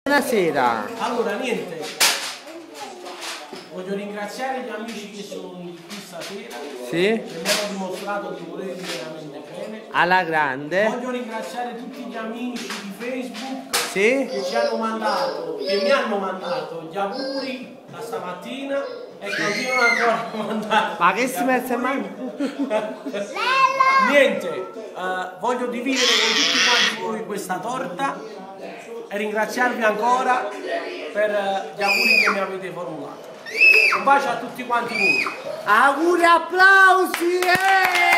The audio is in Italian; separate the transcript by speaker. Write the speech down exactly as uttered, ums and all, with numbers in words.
Speaker 1: Buonasera.
Speaker 2: Allora, niente, voglio ringraziare gli amici che sono venuti qui stasera,
Speaker 1: sì,
Speaker 2: che mi hanno dimostrato di volermi veramente bene.
Speaker 1: Alla grande.
Speaker 2: Voglio ringraziare tutti gli amici di Facebook,
Speaker 1: sì,
Speaker 2: che ci hanno mandato, che mi hanno mandato gli auguri da stamattina e sì, continuano ancora a mandare.
Speaker 1: Ma che si mette in mano?
Speaker 2: Niente, uh, voglio dividere con tutti quanti voi questa torta e ringraziarvi ancora per uh, gli auguri che mi avete formulato. Un bacio a tutti quanti voi.
Speaker 1: Auguri, applausi! Eh!